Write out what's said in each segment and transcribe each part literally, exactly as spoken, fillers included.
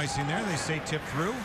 icing there. They say tip through.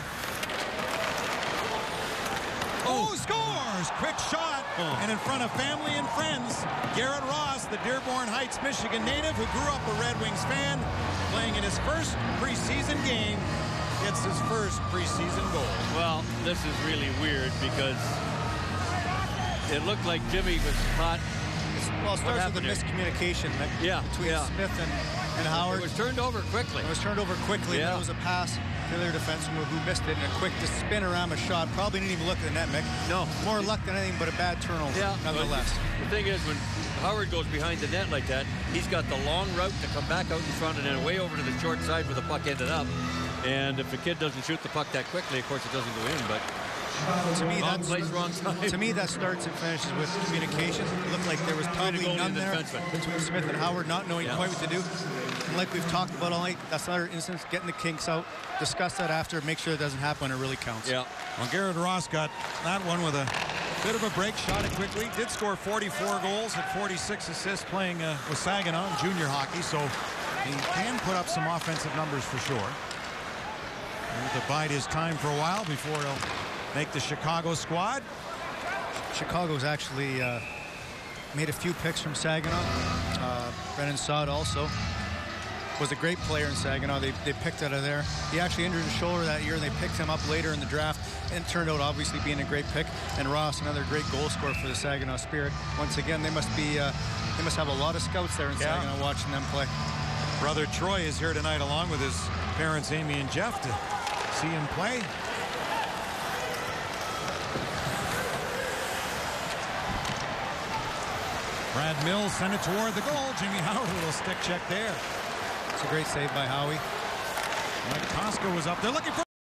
Oh, scores! Quick shot, oh. and in front of family and friends, Garrett Ross, the Dearborn Heights, Michigan native who grew up a Red Wings fan, playing in his first preseason game, gets his first preseason goal. Well, this is really weird because it looked like Jimmy was caught. Well, it starts with a miscommunication yeah, between yeah. Smith and, and Howard. It was turned over quickly. It was turned over quickly. Yeah. There was a pass to their defenseman who missed it, and a quick spinorama shot. Probably didn't even look at the net, Mick. No. More luck than anything, but a bad turnover, yeah, nonetheless. The thing is, when Howard goes behind the net like that, he's got the long route to come back out in front and then way over to the short side where the puck ended up. And if the kid doesn't shoot the puck that quickly, of course, it doesn't go in, but to me, wrong that's, place, wrong time. To me, that starts and finishes with communication. It looked like there was probably none the there defenseman. between Smith and Howard, not knowing yeah. quite what to do. And like we've talked about all night, that's another instance, getting the kinks out, discuss that after, make sure it doesn't happen when it really counts. Yeah. Well, Garrett Ross got that one with a bit of a break, shot it quickly, did score forty-four goals, had forty-six assists playing uh, with Saginaw in junior hockey, so he can put up some offensive numbers for sure. He'll bide his time for a while before he'll make the Chicago squad. Chicago's actually uh, made a few picks from Saginaw. Uh, Brennan Saad also was a great player in Saginaw. They, they picked out of there. He actually injured his shoulder that year, and they picked him up later in the draft, and it turned out obviously being a great pick. And Ross, another great goal scorer for the Saginaw Spirit. Once again, they must be uh, they must have a lot of scouts there in yeah. Saginaw watching them play. Brother Troy is here tonight along with his parents Amy and Jeff to see him play. Brad Mills sent it toward the goal. Jimmy Howard, a little stick check there. It's a great save by Howie. Mike Tosca was up there looking for